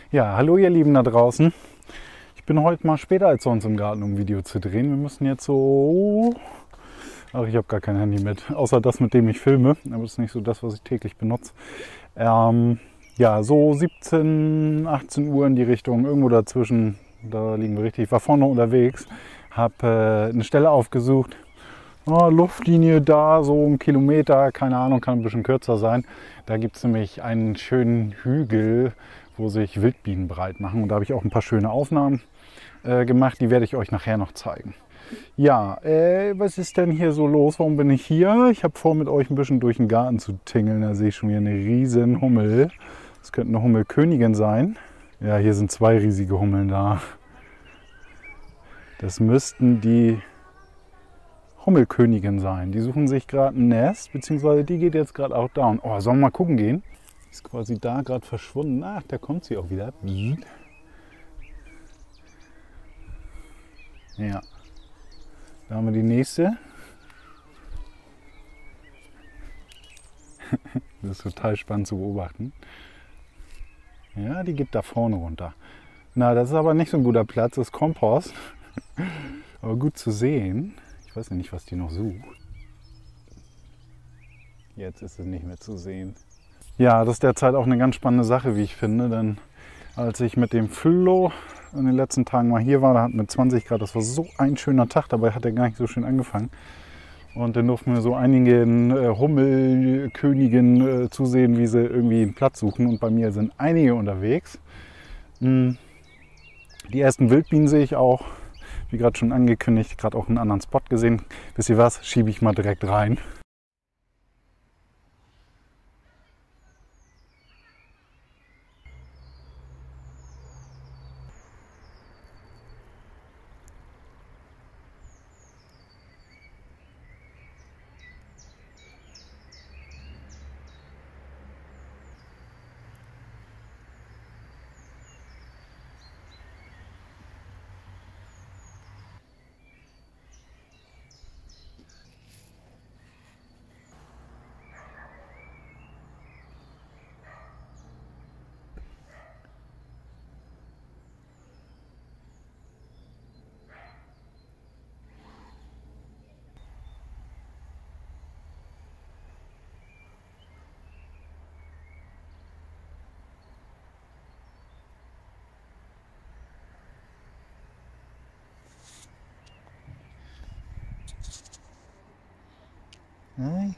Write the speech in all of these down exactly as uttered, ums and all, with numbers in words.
Ja, hallo ihr Lieben da draußen. Ich bin heute mal später als sonst im Garten, um ein Video zu drehen. Wir müssen jetzt so... Ach, ich habe gar kein Handy mit, außer das, mit dem ich filme. Aber das ist nicht so das, was ich täglich benutze. Ähm, ja, so siebzehn, achtzehn Uhr in die Richtung, irgendwo dazwischen, da liegen wir richtig. Ich war vorne unterwegs, habe äh, eine Stelle aufgesucht. Oh, Luftlinie da, so ein Kilometer, keine Ahnung, kann ein bisschen kürzer sein. Da gibt es nämlich einen schönen Hügel, wo sich Wildbienen breit machen. Und da habe ich auch ein paar schöne Aufnahmen äh, gemacht, die werde ich euch nachher noch zeigen. Ja, äh, was ist denn hier so los? Warum bin ich hier? Ich habe vor, mit euch ein bisschen durch den Garten zu tingeln. Da sehe ich schon wieder eine riesen Hummel. Das könnte eine Hummelkönigin sein. Ja, hier sind zwei riesige Hummeln da. Das müssten die Hummelkönigin sein. Die suchen sich gerade ein Nest, beziehungsweise die geht jetzt gerade auch down. Oh, sollen wir mal gucken gehen? Die ist quasi da gerade verschwunden. Ach, da kommt sie auch wieder. Ja. Da haben wir die nächste. Das ist total spannend zu beobachten. Ja, die geht da vorne runter. Na, das ist aber nicht so ein guter Platz, das ist Kompost. Aber gut zu sehen. Ich weiß ja nicht, was die noch sucht. Jetzt ist es nicht mehr zu sehen. Ja, das ist derzeit auch eine ganz spannende Sache, wie ich finde. Denn als ich mit dem Flo in den letzten Tagen mal hier war, da hatten wir zwanzig Grad. Das war so ein schöner Tag, dabei hat er gar nicht so schön angefangen. Und dann durften wir so einigen äh, Hummelkönigen äh, zusehen, wie sie irgendwie einen Platz suchen. Und bei mir sind einige unterwegs. Hm. Die ersten Wildbienen sehe ich auch. Wie gerade schon angekündigt, gerade auch einen anderen Spot gesehen. Wisst ihr was? Schiebe ich mal direkt rein. Nein.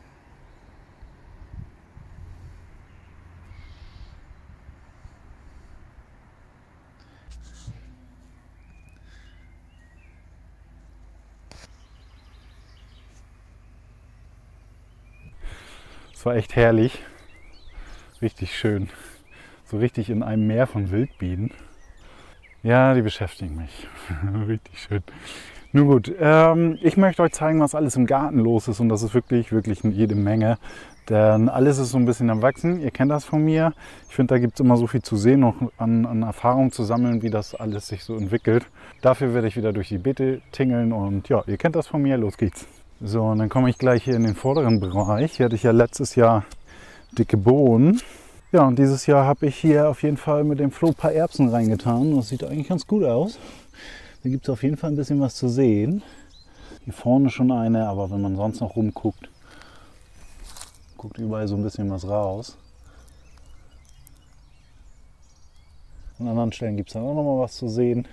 Es war echt herrlich, richtig schön, so richtig in einem Meer von Wildbienen. Ja, die beschäftigen mich, richtig schön. Nun gut, ähm, ich möchte euch zeigen, was alles im Garten los ist und das ist wirklich, wirklich jede Menge. Denn alles ist so ein bisschen am Wachsen, ihr kennt das von mir. Ich finde, da gibt es immer so viel zu sehen, noch an, an Erfahrung zu sammeln, wie das alles sich so entwickelt. Dafür werde ich wieder durch die Beete tingeln und ja, ihr kennt das von mir, los geht's. So, und dann komme ich gleich hier in den vorderen Bereich. Hier hatte ich ja letztes Jahr dicke Bohnen. Ja, und dieses Jahr habe ich hier auf jeden Fall mit dem Flo ein paar Erbsen reingetan. Das sieht eigentlich ganz gut aus. Da gibt es auf jeden Fall ein bisschen was zu sehen. Hier vorne schon eine, aber wenn man sonst noch rumguckt, guckt überall so ein bisschen was raus. An anderen Stellen gibt es dann auch noch mal was zu sehen.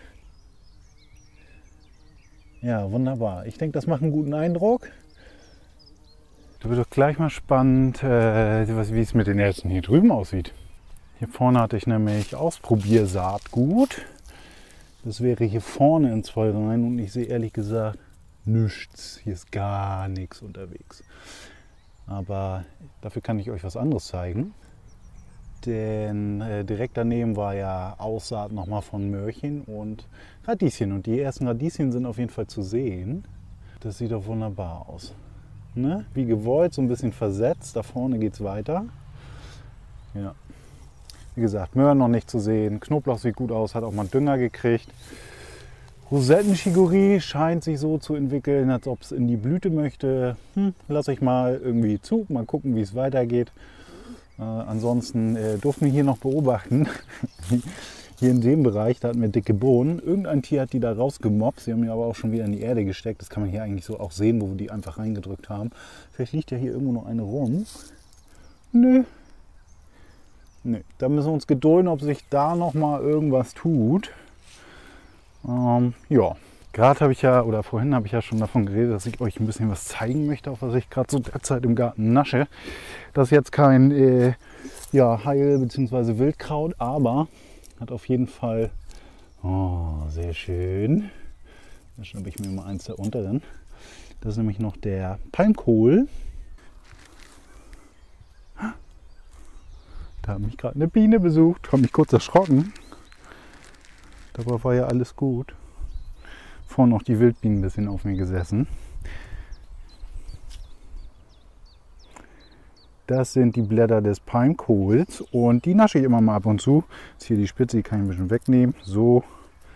Ja, wunderbar. Ich denke, das macht einen guten Eindruck. Da wird doch gleich mal spannend, äh, wie es mit den Erbsen hier drüben aussieht. Hier vorne hatte ich nämlich Ausprobiersaatgut. Das wäre hier vorne in zwei Reihen und ich sehe ehrlich gesagt nichts. Hier ist gar nichts unterwegs. Aber dafür kann ich euch was anderes zeigen. Denn äh, direkt daneben war ja Aussaat nochmal von Möhrchen und Radieschen. Und die ersten Radieschen sind auf jeden Fall zu sehen. Das sieht doch wunderbar aus. Ne? Wie gewollt, so ein bisschen versetzt. Da vorne geht es weiter. Ja. Wie gesagt, Möhren noch nicht zu sehen. Knoblauch sieht gut aus, hat auch mal Dünger gekriegt. Rosettenchicorée scheint sich so zu entwickeln, als ob es in die Blüte möchte. Hm, lasse ich mal irgendwie zu, mal gucken, wie es weitergeht. Äh, ansonsten äh, durften wir hier noch beobachten, Hier in dem Bereich, da hatten wir dicke Bohnen. Irgendein Tier hat die da rausgemobbt. Sie haben die aber auch schon wieder in die Erde gesteckt. Das kann man hier eigentlich so auch sehen, wo wir die einfach reingedrückt haben. Vielleicht liegt ja hier irgendwo noch eine rum. Nö. Nö. Da müssen wir uns gedulden, ob sich da noch mal irgendwas tut. Ähm, ja. Gerade habe ich ja, oder vorhin habe ich ja schon davon geredet, dass ich euch ein bisschen was zeigen möchte, auf was ich gerade so derzeit im Garten nasche. Das ist jetzt kein äh, ja, Heil- bzw. Wildkraut, aber hat auf jeden Fall, oh, sehr schön. Da schnappe ich mir mal eins der unteren. Das ist nämlich noch der Palmkohl. Da hat mich gerade eine Biene besucht, habe mich kurz erschrocken. Dabei war ja alles gut. Vorne noch die Wildbienen ein bisschen auf mir gesessen. Das sind die Blätter des Palmkohls und die nasche ich immer mal ab und zu. Jetzt hier die Spitze, die kann ich ein bisschen wegnehmen. So.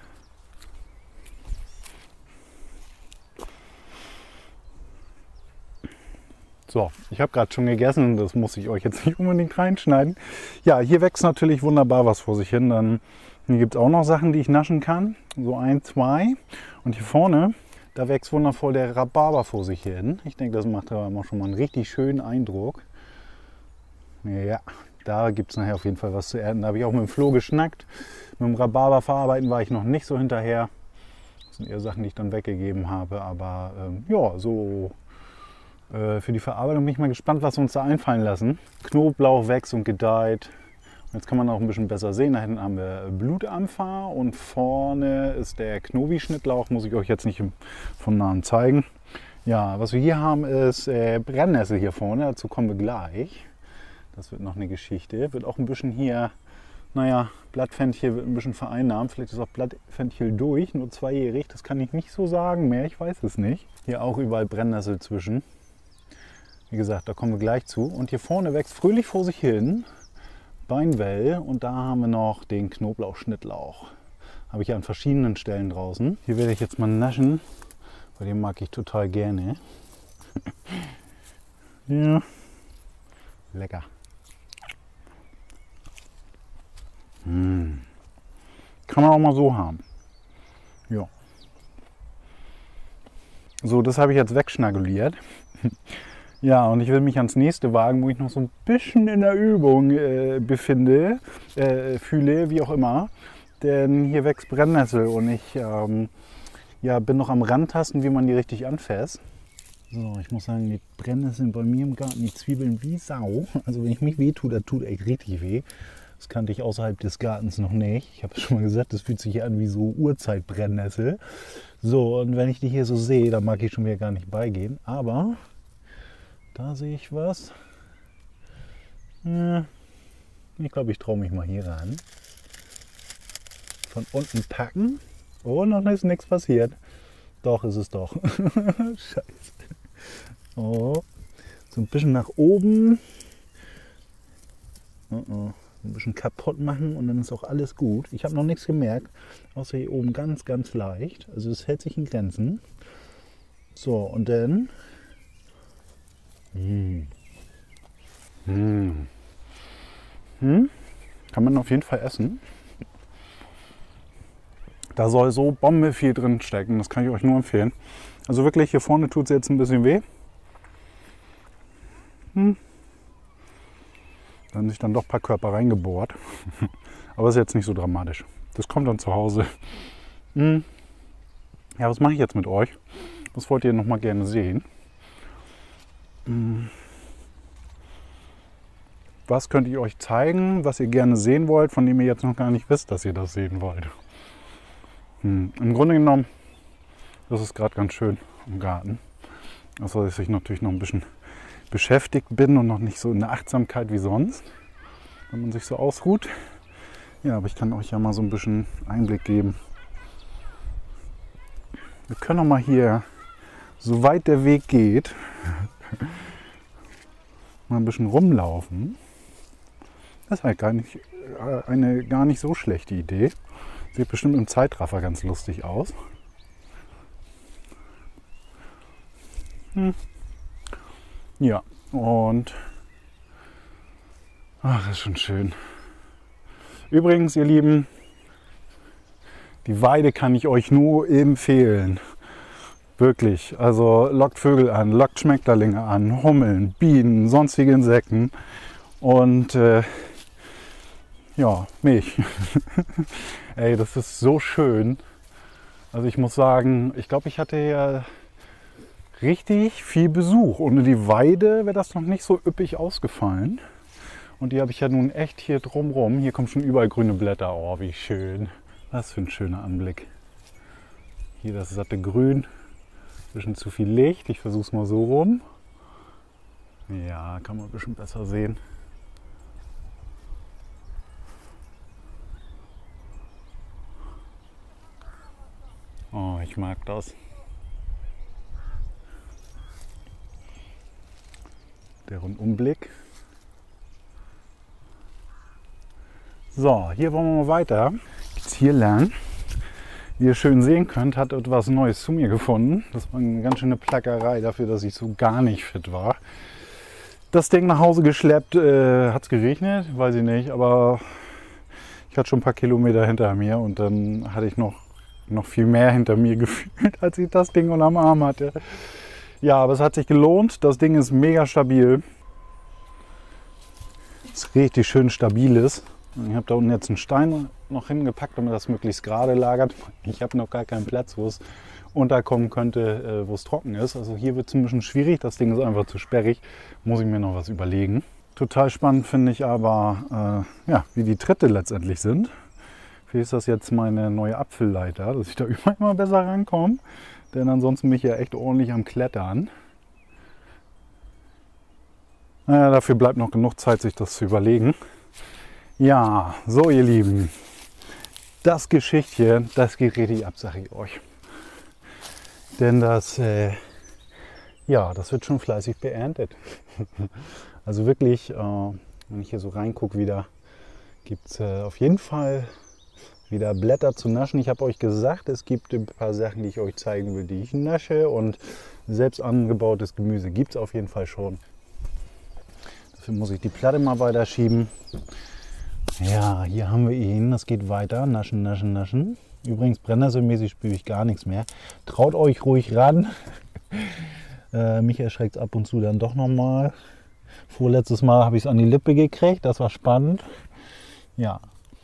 So, ich habe gerade schon gegessen, das muss ich euch jetzt nicht unbedingt reinschneiden. Ja, hier wächst natürlich wunderbar was vor sich hin. Dann hier gibt es auch noch Sachen, die ich naschen kann. So ein, zwei. Und hier vorne, da wächst wundervoll der Rhabarber vor sich hin. Ich denke, das macht aber immer schon mal einen richtig schönen Eindruck. Ja, da gibt es nachher auf jeden Fall was zu ernten. Da habe ich auch mit dem Flo geschnackt. Mit dem Rhabarber verarbeiten war ich noch nicht so hinterher. Das sind eher Sachen, die ich dann weggegeben habe. Aber ähm, ja, so äh, für die Verarbeitung bin ich mal gespannt, was wir uns da einfallen lassen. Knoblauch wächst und gedeiht. Jetzt kann man auch ein bisschen besser sehen. Da hinten haben wir Blutampfer und vorne ist der Knobi-Schnittlauch. Muss ich euch jetzt nicht von nahem zeigen. Ja, was wir hier haben ist äh, Brennnessel hier vorne. Dazu kommen wir gleich. Das wird noch eine Geschichte. Wird auch ein bisschen hier, naja, Blattfenchel wird ein bisschen vereinnahmt. Vielleicht ist auch Blattfenchel durch, nur zweijährig. Das kann ich nicht so sagen mehr. Ich weiß es nicht. Hier auch überall Brennnessel zwischen. Wie gesagt, da kommen wir gleich zu. Und hier vorne wächst fröhlich vor sich hin Beinwell und da haben wir noch den Knoblauch-Schnittlauch. Habe ich ja an verschiedenen Stellen draußen. Hier werde ich jetzt mal naschen, weil den mag ich total gerne. Ja, lecker. Mmh. Kann man auch mal so haben. Ja. So, das habe ich jetzt wegschnaguliert. Ja, und ich will mich ans nächste wagen, wo ich noch so ein bisschen in der Übung äh, befinde, äh, fühle, wie auch immer. Denn hier wächst Brennnessel und ich ähm, ja, bin noch am Rantasten, wie man die richtig anfasst. So, ich muss sagen, die Brennnesseln bei mir im Garten, die Zwiebeln wie Sau. Also wenn ich mich weh tue, das tut echt richtig weh. Das kannte ich außerhalb des Gartens noch nicht. Ich habe es schon mal gesagt, das fühlt sich hier an wie so Urzeitbrennnessel. So, und wenn ich die hier so sehe, dann mag ich schon wieder gar nicht beigehen. Aber da sehe ich was. Ich glaube, ich traue mich mal hier ran. Von unten packen. Oh, noch ist nichts passiert. Doch, ist es doch. Scheiße. Oh. So ein bisschen nach oben. Oh, oh. Ein bisschen kaputt machen und dann ist auch alles gut. Ich habe noch nichts gemerkt, außer hier oben ganz, ganz leicht. Also es hält sich in Grenzen. So, und dann Mmh. Mmh. Hm? Kann man auf jeden Fall essen. Da soll so Bombe viel drin stecken, das kann ich euch nur empfehlen. Also wirklich, hier vorne tut es jetzt ein bisschen weh. Hm. Da haben sich dann doch ein paar Körper reingebohrt. Aber ist jetzt nicht so dramatisch. Das kommt dann zu Hause. Hm. Ja, was mache ich jetzt mit euch? Was wollt ihr noch mal gerne sehen? Was könnte ich euch zeigen, was ihr gerne sehen wollt, von dem ihr jetzt noch gar nicht wisst, dass ihr das sehen wollt? Hm. Im Grunde genommen, das ist gerade ganz schön im Garten. Also, dass ich natürlich noch ein bisschen beschäftigt bin und noch nicht so in der Achtsamkeit wie sonst, wenn man sich so ausruht. Ja, aber ich kann euch ja mal so ein bisschen Einblick geben. Wir können auch mal hier, soweit der Weg geht, mal ein bisschen rumlaufen. Das ist halt gar nicht, eine gar nicht so schlechte Idee. Sieht bestimmt im Zeitraffer ganz lustig aus. Hm. Ja, und ach, das ist schon schön. Übrigens, ihr Lieben, die Weide kann ich euch nur empfehlen. Wirklich. Also lockt Vögel an, lockt Schmetterlinge an, Hummeln, Bienen, sonstige Insekten und äh, ja, mich. Ey, das ist so schön. Also ich muss sagen, ich glaube, ich hatte ja richtig viel Besuch. Ohne die Weide wäre das noch nicht so üppig ausgefallen. Und die habe ich ja nun echt hier drumrum. Hier kommen schon überall grüne Blätter. Oh, wie schön. Was für ein schöner Anblick. Hier das satte Grün. Ein bisschen zu viel Licht. Ich versuche es mal so rum. Ja, kann man ein bisschen besser sehen. Oh, ich mag das. Der Rundumblick. So, hier wollen wir mal weiter. Jetzt hier lang. Wie ihr schön sehen könnt, hat etwas Neues zu mir gefunden. Das war eine ganz schöne Plackerei dafür, dass ich so gar nicht fit war. Das Ding nach Hause geschleppt, äh, hat es geregnet, weiß ich nicht, aber ich hatte schon ein paar Kilometer hinter mir und dann hatte ich noch, noch viel mehr hinter mir gefühlt, als ich das Ding unterm Arm hatte. Ja, aber es hat sich gelohnt. Das Ding ist mega stabil. Es richtig schön stabil ist. Ich habe da unten jetzt einen Stein noch hingepackt, damit das möglichst gerade lagert. Ich habe noch gar keinen Platz, wo es unterkommen könnte, wo es trocken ist. Also hier wird es ein bisschen schwierig. Das Ding ist einfach zu sperrig. Muss ich mir noch was überlegen. Total spannend finde ich aber, äh, ja, wie die Tritte letztendlich sind. Vielleicht ist das jetzt meine neue Apfelleiter, dass ich da immer besser rankomme. Denn ansonsten bin ich ja echt ordentlich am Klettern. Naja, dafür bleibt noch genug Zeit, sich das zu überlegen. Ja, so ihr Lieben, das Geschichtchen, das geht richtig ab, sage ich euch. Denn das, äh, ja, das wird schon fleißig beerntet. Also wirklich, äh, wenn ich hier so reingucke wieder, gibt es äh, auf jeden Fall wieder Blätter zu naschen. Ich habe euch gesagt, es gibt ein paar Sachen, die ich euch zeigen will, die ich nasche. Und selbst angebautes Gemüse gibt es auf jeden Fall schon. Dafür muss ich die Platte mal weiter schieben. Ja, hier haben wir ihn. Das geht weiter. Naschen, naschen, naschen. Übrigens, brennnesselmäßig spüre ich gar nichts mehr. Traut euch ruhig ran. äh, mich erschreckt es ab und zu dann doch nochmal. Vorletztes Mal habe ich es an die Lippe gekriegt. Das war spannend. Ja.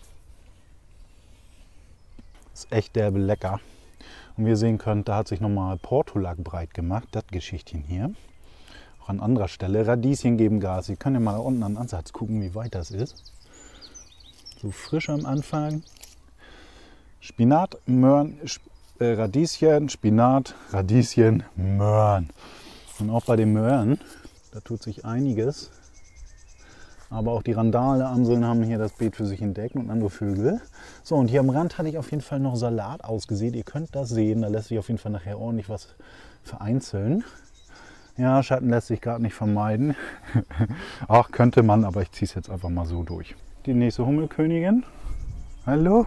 Ist echt derbe lecker. Und wie ihr sehen könnt, da hat sich nochmal Portulak breit gemacht. Das Geschichtchen hier. Auch an anderer Stelle. Radieschen geben Gas. Ihr könnt ja mal da unten an den Ansatz gucken, wie weit das ist. So frisch am Anfang. Spinat, Möhren, äh, Radieschen, Spinat, Radieschen, Möhren. Und auch bei den Möhren, da tut sich einiges. Aber auch die Randale-Amseln haben hier das Beet für sich entdeckt und andere Vögel. So, und hier am Rand hatte ich auf jeden Fall noch Salat ausgesät. Ihr könnt das sehen, da lässt sich auf jeden Fall nachher ordentlich was vereinzeln. Ja, Schatten lässt sich gerade nicht vermeiden. Ach, könnte man, aber ich ziehe es jetzt einfach mal so durch. Die nächste Hummelkönigin. Hallo?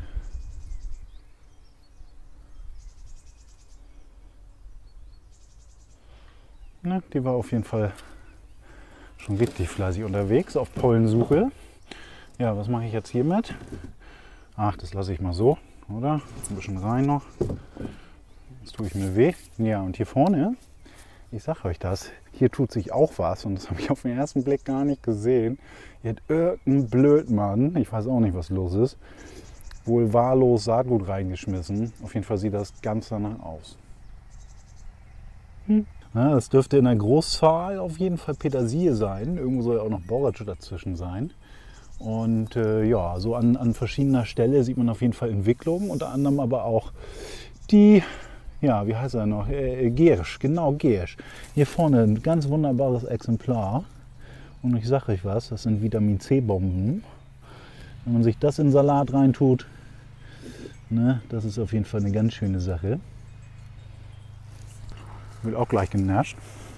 Na, die war auf jeden Fall schon richtig fleißig unterwegs auf Pollensuche. Ja, was mache ich jetzt hiermit? Ach, das lasse ich mal so, oder? Ein bisschen rein noch. Jetzt tue ich mir weh. Ja, und hier vorne, ich sage euch das, hier tut sich auch was und das habe ich auf den ersten Blick gar nicht gesehen. Hier hat irgendein Blödmann, ich weiß auch nicht, was los ist, wohl wahllos Saatgut reingeschmissen. Auf jeden Fall sieht das ganz danach aus. Hm. Ja, das dürfte in der Großzahl auf jeden Fall Petersilie sein. Irgendwo soll ja auch noch Borretsch dazwischen sein. Und äh, ja, so an, an verschiedener Stelle sieht man auf jeden Fall Entwicklung. Unter anderem aber auch die, ja, wie heißt er noch? Äh, Giersch, genau, Giersch. Hier vorne ein ganz wunderbares Exemplar. Und ich sage euch was, das sind Vitamin C-Bomben. Wenn man sich das in Salat reintut, ne, das ist auf jeden Fall eine ganz schöne Sache. Wird auch gleich genascht.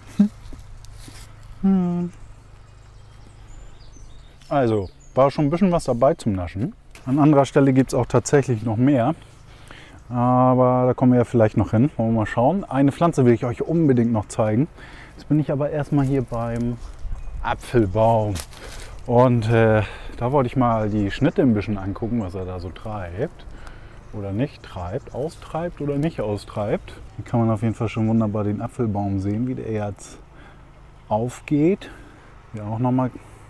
Hm. Also, war schon ein bisschen was dabei zum Naschen. An anderer Stelle gibt es auch tatsächlich noch mehr. Aber da kommen wir ja vielleicht noch hin. Wollen wir mal schauen. Eine Pflanze will ich euch unbedingt noch zeigen. Jetzt bin ich aber erstmal hier beim Apfelbaum. Und äh, Da wollte ich mal die Schnitte ein bisschen angucken, was er da so treibt. Oder nicht treibt, austreibt oder nicht austreibt. Hier kann man auf jeden Fall schon wunderbar den Apfelbaum sehen, wie der jetzt aufgeht. Hier auch nochmal.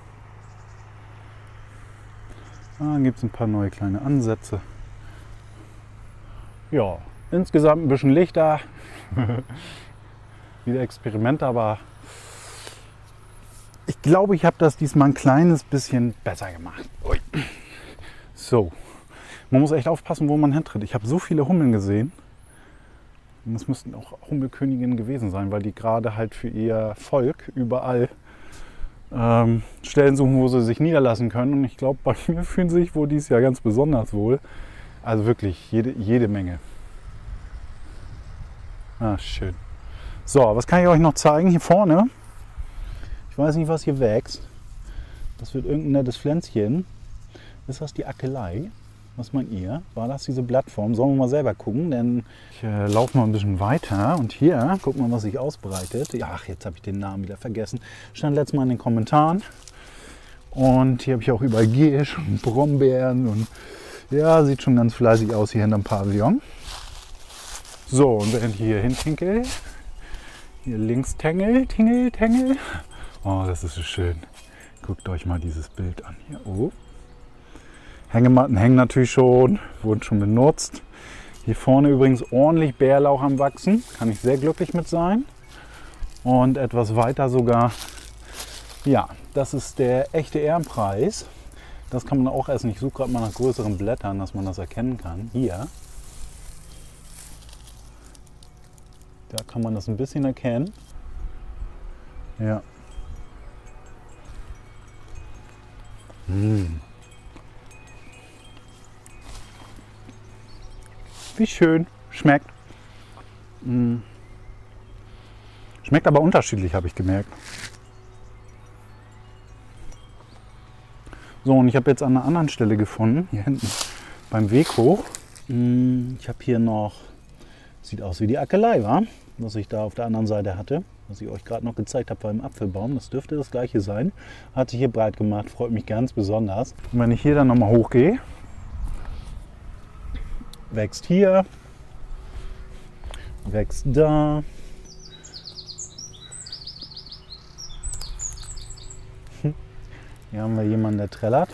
Ah, gibt es ein paar neue kleine Ansätze. Ja, insgesamt ein bisschen lichter. Wieder Experimente, aber ich glaube, ich habe das diesmal ein kleines bisschen besser gemacht. Ui. So, man muss echt aufpassen, wo man hintritt. Ich habe so viele Hummeln gesehen. Und das müssten auch Hummelköniginnen gewesen sein, weil die gerade halt für ihr Volk überall ähm, Stellen suchen, wo sie sich niederlassen können. Und ich glaube, bei mir fühlen sie sich wohl dieses Jahr ganz besonders wohl. Also wirklich jede, jede Menge. Ah, schön. So, was kann ich euch noch zeigen? Hier vorne, ich weiß nicht, was hier wächst. Das wird irgendein nettes Pflänzchen. Ist das die Akelei? Was meint ihr? War das diese Blattform? Sollen wir mal selber gucken, denn ich äh, laufe mal ein bisschen weiter. Und hier, guck mal, was sich ausbreitet. Ja, ach, jetzt habe ich den Namen wieder vergessen. Stand letztes Mal in den Kommentaren. Und hier habe ich auch überall Giersch und Brombeeren. Und ja, sieht schon ganz fleißig aus hier hinterm Pavillon. So, und während ich hier hintinkel, hier links Tengel, Tingel, Tengel. Oh, das ist so schön. Guckt euch mal dieses Bild an hier. Oh. Hängematten hängen natürlich schon, wurden schon benutzt. Hier vorne übrigens ordentlich Bärlauch am Wachsen. Kann ich sehr glücklich mit sein. Und etwas weiter sogar, ja, das ist der echte Ehrenpreis. Das kann man auch essen. Ich suche gerade mal nach größeren Blättern, dass man das erkennen kann. Hier. Da kann man das ein bisschen erkennen. Ja. Mmh. Wie schön. Schmeckt. Mmh. Schmeckt aber unterschiedlich, habe ich gemerkt. So, und ich habe jetzt an einer anderen Stelle gefunden, hier hinten beim Weg hoch. Ich habe hier noch, sieht aus wie die Akelei, wa? Was ich da auf der anderen Seite hatte, was ich euch gerade noch gezeigt habe beim Apfelbaum. Das dürfte das gleiche sein. Hat sich hier breit gemacht, freut mich ganz besonders. Und wenn ich hier dann nochmal hochgehe, wächst hier, wächst da. Hier haben wir jemanden, der trällert.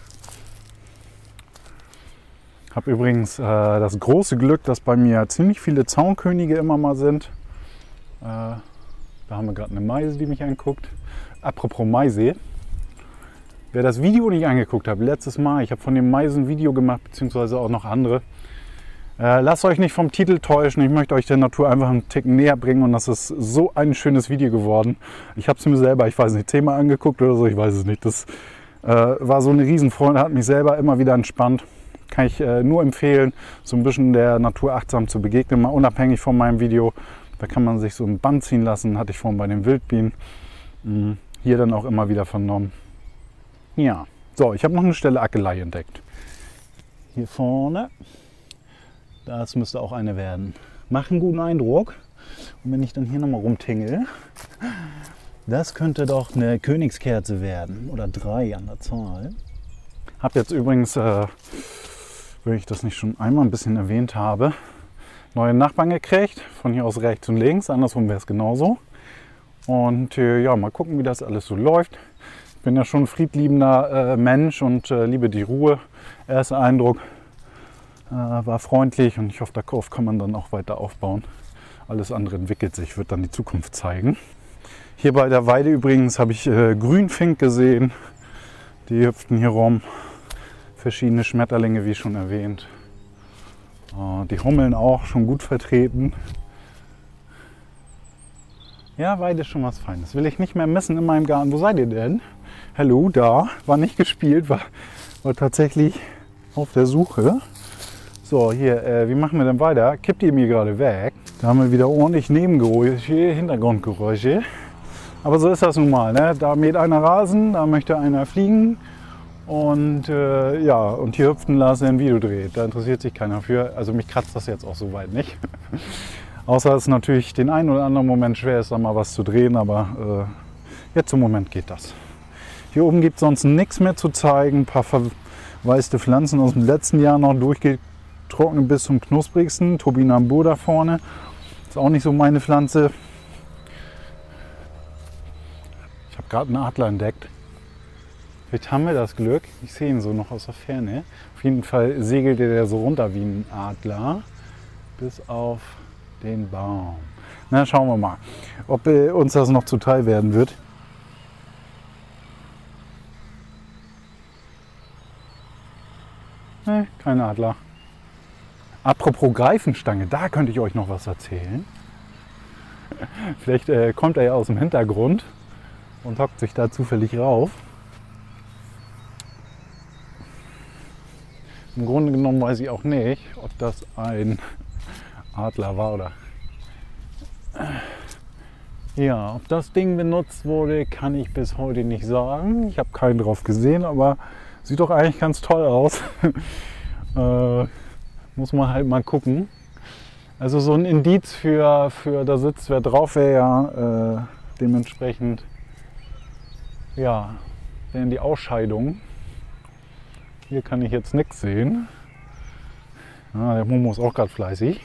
Ich habe übrigens äh, das große Glück, dass bei mir ziemlich viele Zaunkönige immer mal sind. Äh, da haben wir gerade eine Meise, die mich anguckt. Apropos Meise. Wer das Video nicht angeguckt hat, letztes Mal, ich habe von dem Meisen ein Video gemacht, beziehungsweise auch noch andere. Äh, lasst euch nicht vom Titel täuschen, ich möchte euch der Natur einfach einen Ticken näher bringen und das ist so ein schönes Video geworden. Ich habe es mir selber, ich weiß nicht, zehnmal angeguckt oder so, ich weiß es nicht. Das äh, war so eine Riesenfreude, hat mich selber immer wieder entspannt. Kann ich äh, nur empfehlen, so ein bisschen der Natur achtsam zu begegnen, mal unabhängig von meinem Video. Da kann man sich so ein Band ziehen lassen, hatte ich vorhin bei den Wildbienen. Mhm. Hier dann auch immer wieder vernommen. Ja, so, ich habe noch eine Stelle Akelei entdeckt. Hier vorne. Das müsste auch eine werden. Macht einen guten Eindruck. Und wenn ich dann hier nochmal rumtingel, das könnte doch eine Königskerze werden. Oder drei an der Zahl. Hab jetzt übrigens, äh, wenn ich das nicht schon einmal ein bisschen erwähnt habe, neue Nachbarn gekriegt. Von hier aus rechts und links. Andersrum wäre es genauso. Und äh, ja, mal gucken, wie das alles so läuft. Ich bin ja schon ein friedliebender äh, Mensch und äh, liebe die Ruhe. Erster Eindruck. Äh, war freundlich und ich hoffe, darauf kann man dann auch weiter aufbauen. Alles andere entwickelt sich, wird dann die Zukunft zeigen. Hier bei der Weide übrigens habe ich äh, Grünfink gesehen. Die hüpften hier rum. Verschiedene Schmetterlinge, wie schon erwähnt. Äh, die Hummeln auch schon gut vertreten. Ja, Weide ist schon was Feines. Will ich nicht mehr missen in meinem Garten. Wo seid ihr denn? Hallo, da. War nicht gespielt, war, war tatsächlich auf der Suche. So, hier, äh, wie machen wir denn weiter? Kippt ihr mir gerade weg? Da haben wir wieder ordentlich Nebengeräusche, Hintergrundgeräusche. Aber so ist das nun mal, ne? Da mäht einer Rasen, da möchte einer fliegen. Und äh, ja, und hier hüpft ein Lars, der ein Video dreht. Da interessiert sich keiner für. Also mich kratzt das jetzt auch so weit nicht. Außer dass es natürlich den einen oder anderen Moment schwer ist, da mal was zu drehen. Aber äh, jetzt im Moment geht das. Hier oben gibt es sonst nichts mehr zu zeigen. Ein paar verwaiste Pflanzen aus dem letzten Jahr noch durchgetrocknet bis zum knusprigsten. Topinambur da vorne. Ist auch nicht so meine Pflanze. Ich habe gerade einen Adler entdeckt. Vielleicht haben wir das Glück. Ich sehe ihn so noch aus der Ferne. Auf jeden Fall segelte der so runter wie ein Adler. Bis auf den Baum. Na, schauen wir mal, ob äh, uns das noch zuteil werden wird. Ne, kein Adler. Apropos Greifenstange, da könnte ich euch noch was erzählen. Vielleicht äh, kommt er ja aus dem Hintergrund und hockt sich da zufällig rauf. Im Grunde genommen weiß ich auch nicht, ob das ein Adler war oder... Ja, ob das Ding benutzt wurde, kann ich bis heute nicht sagen. Ich habe keinen drauf gesehen, aber sieht doch eigentlich ganz toll aus. äh, muss man halt mal gucken. Also so ein Indiz für, für da sitzt wer drauf, wäre ja äh, dementsprechend, ja, wären die Ausscheidungen. Hier kann ich jetzt nichts sehen. Ah, der Momo ist auch gerade fleißig.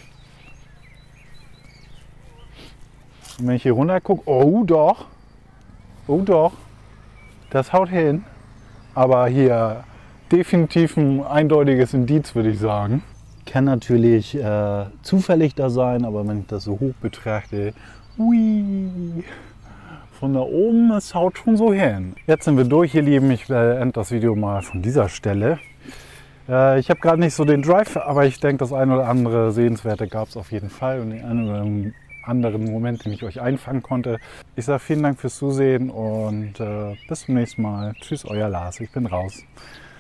Und wenn ich hier runter gucke, oh doch, oh doch, das haut hin. Aber hier definitiv ein eindeutiges Indiz, würde ich sagen. Kann natürlich äh, zufällig da sein, aber wenn ich das so hoch betrachte, ui, von da oben, es haut schon so hin. Jetzt sind wir durch, ihr Lieben. Ich beende das Video mal von dieser Stelle. Äh, ich habe gerade nicht so den Drive, aber ich denke, das ein oder andere Sehenswerte gab es auf jeden Fall und den einen oder anderen Moment, den ich euch einfangen konnte. Ich sage vielen Dank fürs Zusehen und äh, bis zum nächsten Mal. Tschüss, euer Lars. Ich bin raus.